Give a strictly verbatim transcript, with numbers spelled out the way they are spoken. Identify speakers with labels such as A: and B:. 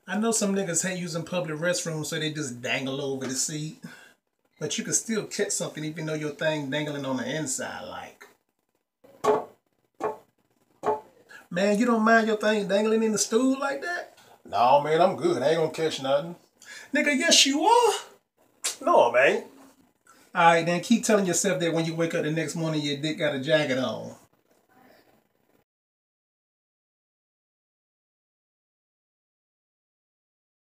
A: I know some niggas hate using public restrooms, so they just dangle over the seat. But you can still catch something even though your thing dangling on the inside, like. Man, you don't mind your thing dangling in the stool like that?
B: No, man, I'm good. I ain't gonna catch nothing.
A: Nigga, yes you are.
B: No, man.
A: Alright, then keep telling yourself that when you wake up the next morning your dick got a jacket on.